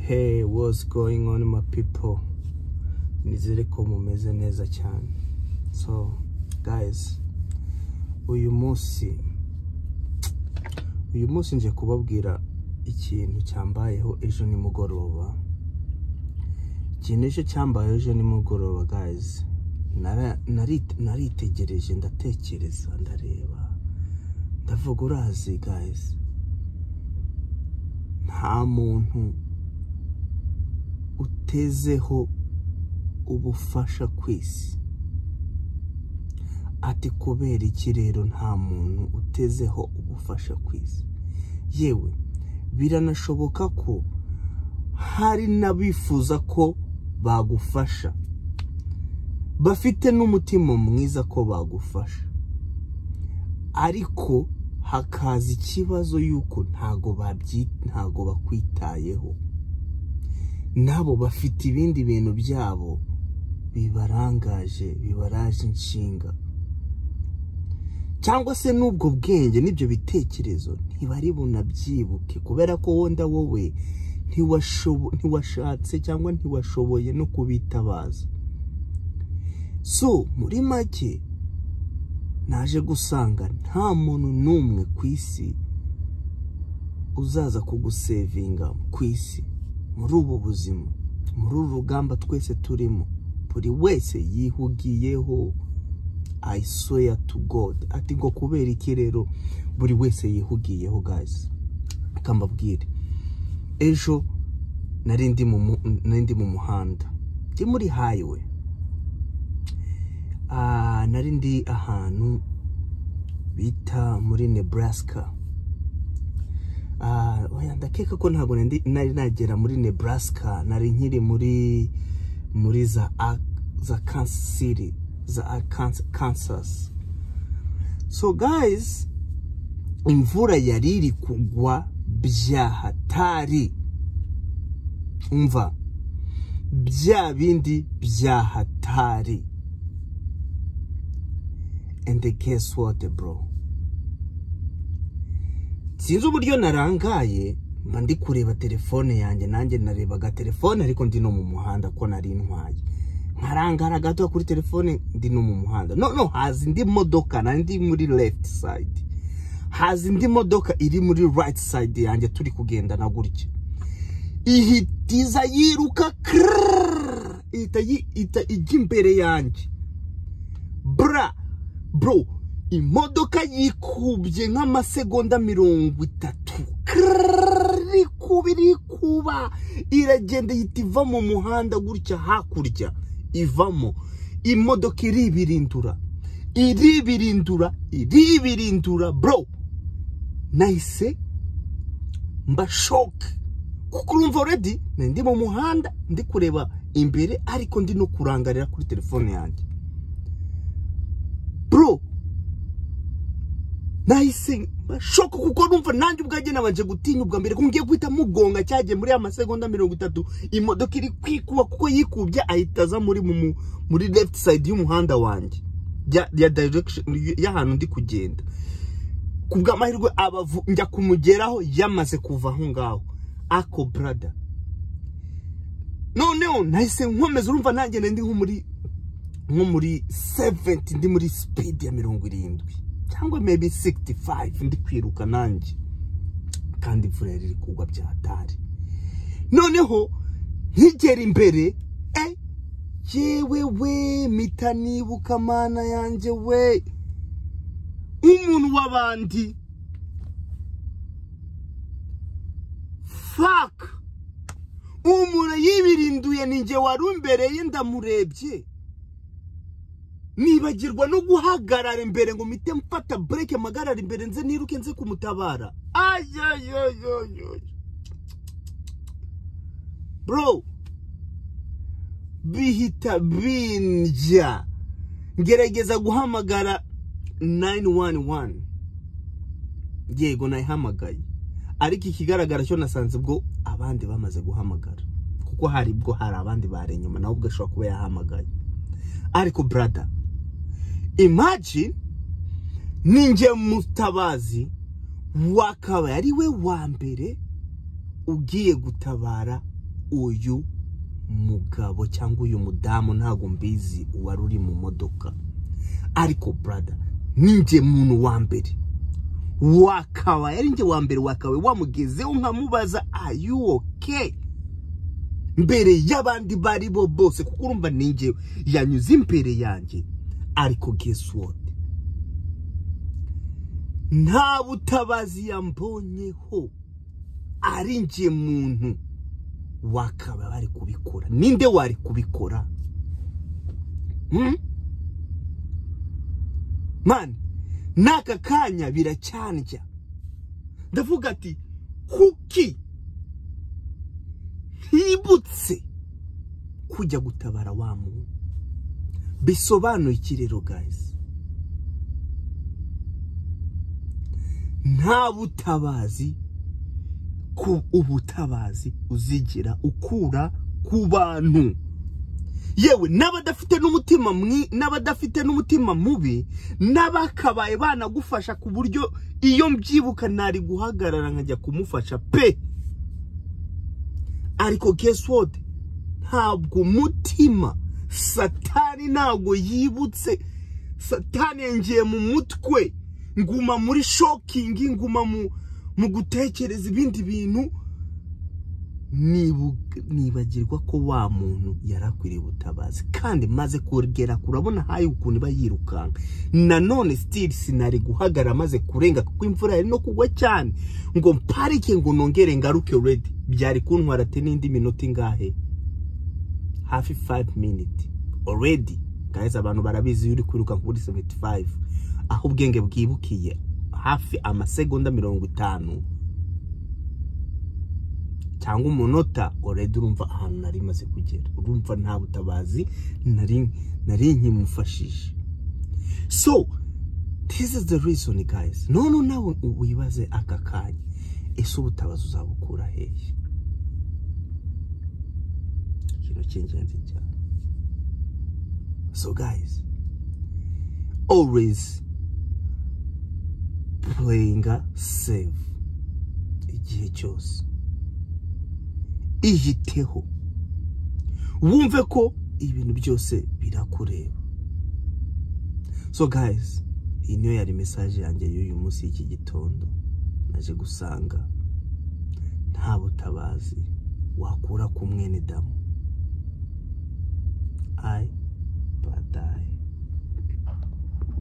Hey, what's going on my people? Nizere ko mumeze neza cyane. So guys, uyu munsi nje kubabwira ikintu cyambayeho ejo nimugoroba. Ikintu cyambayeho ejo nimugoroba guys. Naritegereje ndatekereza ndareba. Ndavuga urazi guys. Nta muntu utezeho ubufasha kwisi. Ati kubera iki rero nta muntu utezeho ubufasha kwisi? Yewe biranashoboka ko hari nabifuza ko bagufasha, bafite n'umutima mwiza ko bagufasha, ariko hakaza ikibazo yuko ntago bakwitayeho. Nabo bafite ibindi bintu byabo bibaraje inshinga, cyangwa se n'ubwo bwenge n'ibyo bitekerezo ntibari bunabyibuke kubera ko wonda wowe ntiwashatse cyangwa ntiwashoboye no kubitabaza. So muri make naje gusanga nta muntu n'umwe kwisi uzaza kugusevinga kwisi muri ubu buzima, muri uru rugamba twese turimo. Buri wese yihugiyeho. I swear to God. Ati ngo kubera iki rero buri wese yihugiyeho guys? Akambabwire, ejo narindi mu muhanda, ndi muri highway. Narindi ahantu bita muri Nebraska. Oya ndakeka ko ntago nari nagera muri Nebraska, nari nkiri muri za Kansas City, za Kansas. So guys, imvura yariri kugwa bya hatari. Umva, bya bindi bya hatari. And guess what bro? Sinzi uburyo narangaye, mba ndi kureba telefone yanjye, nanjye narebaga telefone ariko ndi no mu muhanda ko nari ntwaye. Nkarangara gato kuri telefone ndi no mu muhanda. No, hazi ndi modoka nandi muri left side. Hazi ndi modoka iri muri right side yanjye turi kugenda na gutya. Ihitiza yiruka ita igimbere yanjye. Bro, imodoka yikubye nk'amasegonda 30. Rikuba iragenda yitiva mu muhanda gutya hakurya. Ivamo imodoka iribirindura bro. Nahise mba shock kuko urumva already ndi mu muhanda ndi kureba imbere ariko ndi no kurangarira kuri telefone yanjye bro. Nahise mba shock kuko numva nanjye ubwaje nabanje gutinya ubwa mbere ko ngiye guhita mugonga cyaje muri amasegonda 30. Imodoka iri kwikuba kuko yikubye ahitaza muri left side y'umuhanda wanjye ya direction y'ahantu ndi kugenda. Kubwa amahirwe njya kumugeraho yamaze kuva aho ngaho. Ako brother, no nahise nkomeza urumva nanjye ndi nko muri 70, ndi muri speed ya 70 cyangwa maybe 65 ndi kwiruka nanjye, kandi imvura iri kugwa bya hatari. Noneho nkigera imbere yewe mitanibuka mana yanjye we, umuntu wabandi fuck, umuntu yibirinduye ninjye warumbereye ndamurebye. Nibagirwa no guhagarara imbere ngo mite mfata break amagarara imbere nze niruke nze kumutabara. Bro, bihita binja ngerageza guhamagara 911. Yego nayihamagaye, ariko ikigaragara cyo nasanze bwo abandi bamaze guhamagara kuko hari abandi bare nyuma naho ubwo kuba yahamagaye. Ariko brother, imagine ninjye mutabazi wakaba ari we wa mbere ugiye gutabara uyu mugabo cyangwa uyu mudamu ntago mbizi wari uri mu modoka, ariko brother ninjye muntu wa mbere wakawa yari nje wa mbere wakawe wamugezeho nkamubaza are you okay mbere y'abandi bari bo bose, kuko urumva ninjye yanyuze imbere yanjye. Ariko guess what, nta butabazi yambonyeho, ari nje muntu wakaba bari kubikora. Ninde wari kubikora? Man, naka kanya biracyanjya, ndavuga ati kuki hibutse kujya gutabara wa muntu. Bisobanuye iki rero guys? Nta butabazi ku ubutabazi uzigira ukura ku bantu, yewe n'abadafite n'umutima mubi, n'abakabaye banagufasha ku buryo iyo mbyibuka nari guhagarara nkajya kumufasha pe. Ariko guess what, ntabwo mutima Satani ntabwo yibutse. Satani yengiye mu mutwe, nguma muri shocking, nguma mu gutekereza ibindi bintu, nibagirwa ko wa muntu yarakwiriye ubutabazi. Kandi maze kurgera kurabona hayi ukuntu bayirukanka, nanone still sinari guhagara maze kurenga kuko imvura yari no kugwa cyane ngo mparike ngo nongere ngaruke ready. Byari kuntwara te n'indi minota ingahe, hafi 5 minutes already guys. Abantu barabizi yuri kwiruka kuri 75 aho ubwenge bwibukiye hafi amasegonda 50 cyangwa umunota already. Urumva ahantu nari maze kugera, urumva nta butabazi nari nkimufashije. So this is the reason guys. No nawe wibaze aka kanya, ese ubutabazi uzabukura hehe? Kino cy'ingenzi cyane. So guys, always playing safe igihe cyose. Ihiteho wumve ko ibintu byose birakureba. So guys, iyi niyo yari message yanjye y'uyu munsi y'iki gitondo. Naje gusanga nta butabazi wakura ku mwene damu.